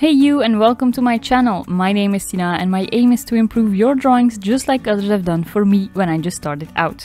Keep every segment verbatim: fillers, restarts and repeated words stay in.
Hey you, and welcome to my channel. My name is Tina and my aim is to improve your drawings just like others have done for me when I just started out.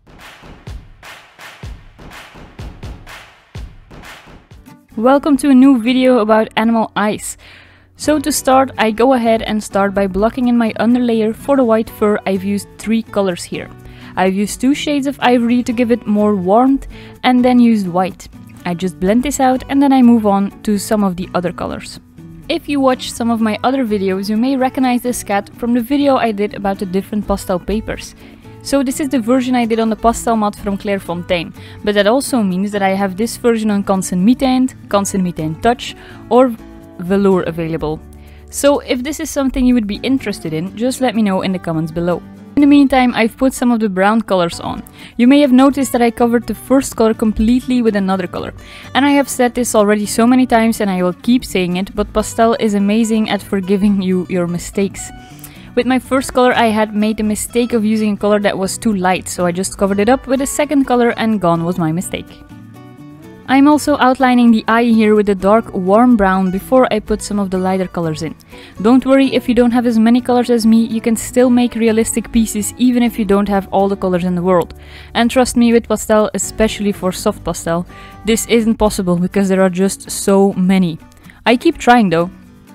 Welcome to a new video about animal eyes. So to start, I go ahead and start by blocking in my underlayer. For the white fur, I've used three colors here. I've used two shades of ivory to give it more warmth and then used white. I just blend this out and then I move on to some of the other colors. If you watch some of my other videos, you may recognize this cat from the video I did about the different pastel papers. So this is the version I did on the Pastelmat from Clairefontaine, but that also means that I have this version on Canson Mitaine, Canson Mitaine Touch or Velour available. So if this is something you would be interested in, just let me know in the comments below. In the meantime, I've put some of the brown colors on. You may have noticed that I covered the first color completely with another color. And I have said this already so many times and I will keep saying it, but pastel is amazing at forgiving you your mistakes. With my first color I had made the mistake of using a color that was too light, so I just covered it up with a second color and gone was my mistake. I'm also outlining the eye here with a dark warm brown before I put some of the lighter colors in. Don't worry if you don't have as many colors as me, you can still make realistic pieces even if you don't have all the colors in the world. And trust me, with pastel, especially for soft pastel, this isn't possible because there are just so many. I keep trying though.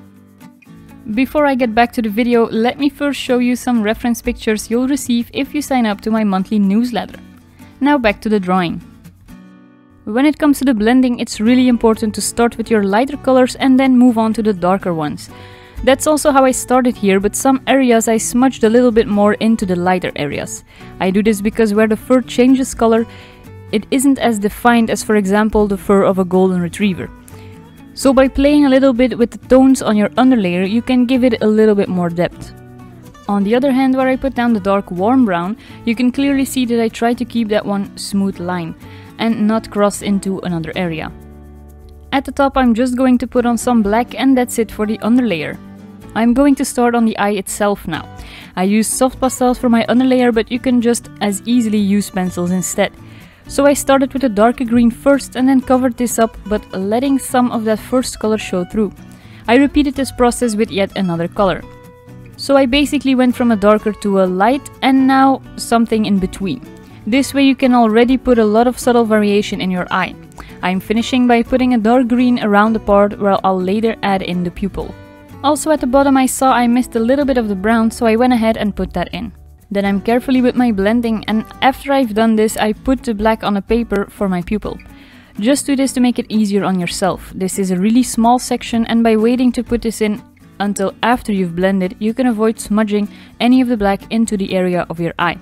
Before I get back to the video, let me first show you some reference pictures you'll receive if you sign up to my monthly newsletter. Now back to the drawing. When it comes to the blending, it's really important to start with your lighter colors and then move on to the darker ones. That's also how I started here, but some areas I smudged a little bit more into the lighter areas. I do this because where the fur changes color, it isn't as defined as, for example, the fur of a golden retriever. So by playing a little bit with the tones on your underlayer, you can give it a little bit more depth. On the other hand, where I put down the dark warm brown, you can clearly see that I try to keep that one smooth line and not cross into another area. At the top I'm just going to put on some black and that's it for the underlayer. I'm going to start on the eye itself now. I use soft pastels for my underlayer, but you can just as easily use pencils instead. So I started with a darker green first and then covered this up, but letting some of that first color show through. I repeated this process with yet another color. So I basically went from a darker to a light and now something in between. This way you can already put a lot of subtle variation in your eye. I'm finishing by putting a dark green around the part where I'll later add in the pupil. Also at the bottom I saw I missed a little bit of the brown, so I went ahead and put that in. Then I'm carefully with my blending, and after I've done this I put the black on a paper for my pupil. Just do this to make it easier on yourself. This is a really small section and by waiting to put this in until after you've blended, you can avoid smudging any of the black into the area of your eye.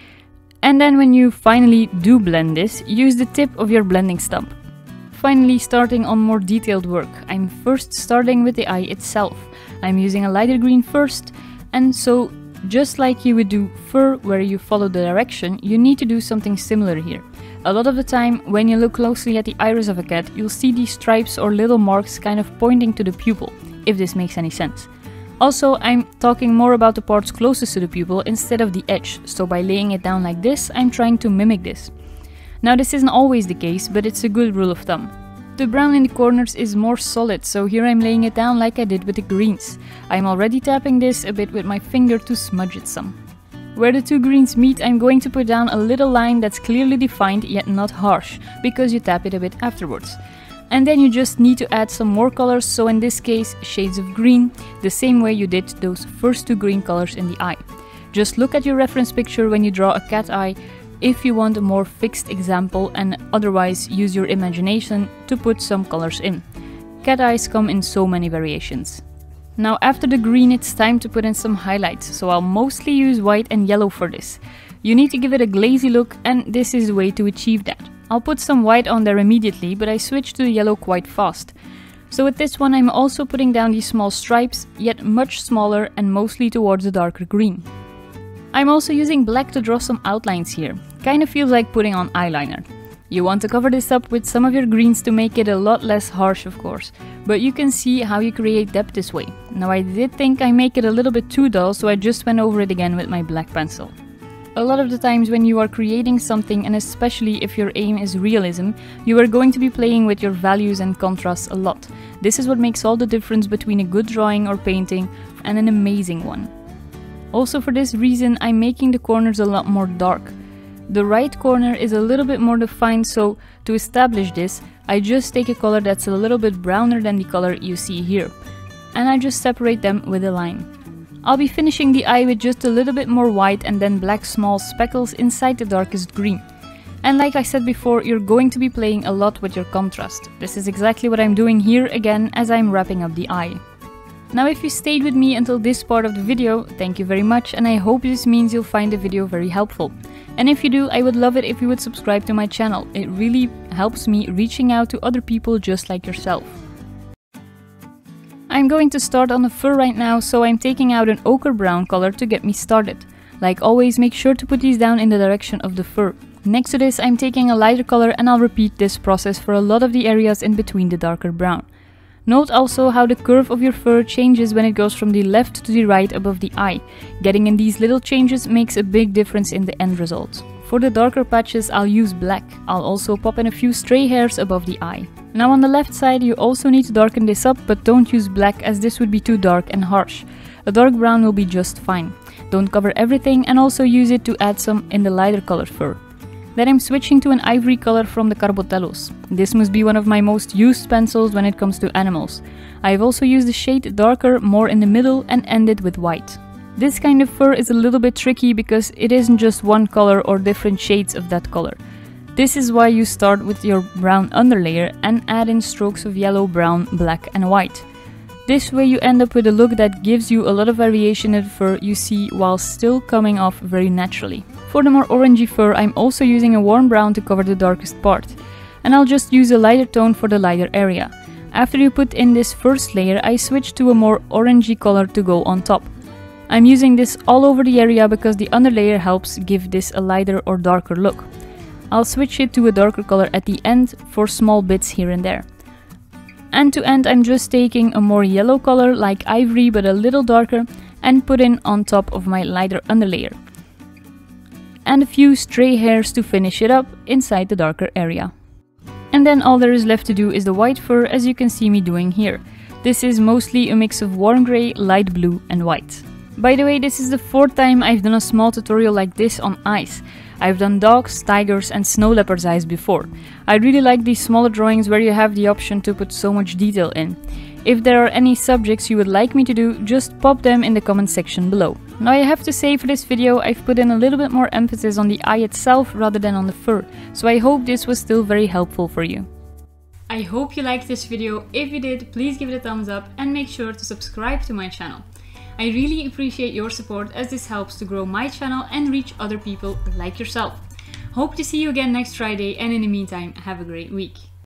And then when you finally do blend this, use the tip of your blending stump. Finally, starting on more detailed work, I'm first starting with the eye itself. I'm using a lighter green first, and so just like you would do fur where you follow the direction, you need to do something similar here. A lot of the time, when you look closely at the iris of a cat, you'll see these stripes or little marks kind of pointing to the pupil, if this makes any sense. Also, I'm talking more about the parts closest to the pupil instead of the edge, so by laying it down like this, I'm trying to mimic this. Now this isn't always the case, but it's a good rule of thumb. The brown in the corners is more solid, so here I'm laying it down like I did with the greens. I'm already tapping this a bit with my finger to smudge it some. Where the two greens meet, I'm going to put down a little line that's clearly defined yet not harsh, because you tap it a bit afterwards. And then you just need to add some more colors, so in this case shades of green, the same way you did those first two green colors in the eye. Just look at your reference picture when you draw a cat eye if you want a more fixed example, and otherwise use your imagination to put some colors in. Cat eyes come in so many variations. Now after the green it's time to put in some highlights, so I'll mostly use white and yellow for this. You need to give it a glazy look and this is the way to achieve that. I'll put some white on there immediately, but I switched to the yellow quite fast. So with this one I'm also putting down these small stripes, yet much smaller and mostly towards the darker green. I'm also using black to draw some outlines here. Kinda feels like putting on eyeliner. You want to cover this up with some of your greens to make it a lot less harsh, of course, but you can see how you create depth this way. Now I did think I make it a little bit too dull, so I just went over it again with my black pencil. A lot of the times when you are creating something, and especially if your aim is realism, you are going to be playing with your values and contrasts a lot. This is what makes all the difference between a good drawing or painting and an amazing one. Also for this reason, I'm making the corners a lot more dark. The right corner is a little bit more defined, so to establish this, I just take a color that's a little bit browner than the color you see here, and I just separate them with a line. I'll be finishing the eye with just a little bit more white and then black small speckles inside the darkest green. And like I said before, you're going to be playing a lot with your contrast. This is exactly what I'm doing here again as I'm wrapping up the eye. Now if you stayed with me until this part of the video, thank you very much, and I hope this means you'll find the video very helpful. And if you do, I would love it if you would subscribe to my channel. It really helps me reaching out to other people just like yourself. I'm going to start on the fur right now, so I'm taking out an ochre brown color to get me started. Like always, make sure to put these down in the direction of the fur. Next to this, I'm taking a lighter color and I'll repeat this process for a lot of the areas in between the darker brown. Note also how the curve of your fur changes when it goes from the left to the right above the eye. Getting in these little changes makes a big difference in the end result. For the darker patches, I'll use black. I'll also pop in a few stray hairs above the eye. Now on the left side, you also need to darken this up, but don't use black as this would be too dark and harsh. A dark brown will be just fine. Don't cover everything and also use it to add some in the lighter color fur. Then I'm switching to an ivory color from the Carbotellos. This must be one of my most used pencils when it comes to animals. I've also used the shade darker more in the middle and ended with white. This kind of fur is a little bit tricky because it isn't just one color or different shades of that color. This is why you start with your brown underlayer and add in strokes of yellow, brown, black and white. This way you end up with a look that gives you a lot of variation in the fur you see while still coming off very naturally. For the more orangey fur, I'm also using a warm brown to cover the darkest part. And I'll just use a lighter tone for the lighter area. After you put in this first layer, I switch to a more orangey color to go on top. I'm using this all over the area because the underlayer helps give this a lighter or darker look. I'll switch it to a darker color at the end for small bits here and there. And to end, I'm just taking a more yellow color like ivory but a little darker and put in on top of my lighter underlayer. And a few stray hairs to finish it up inside the darker area. And then all there is left to do is the white fur, as you can see me doing here. This is mostly a mix of warm grey, light blue and white. By the way, this is the fourth time I've done a small tutorial like this on eyes. I've done dogs, tigers and snow leopard's eyes before. I really like these smaller drawings where you have the option to put so much detail in. If there are any subjects you would like me to do, just pop them in the comment section below. Now I have to say, for this video I've put in a little bit more emphasis on the eye itself rather than on the fur, so I hope this was still very helpful for you. I hope you liked this video. If you did, please give it a thumbs up and make sure to subscribe to my channel. I really appreciate your support as this helps to grow my channel and reach other people like yourself. Hope to see you again next Friday, and in the meantime, have a great week.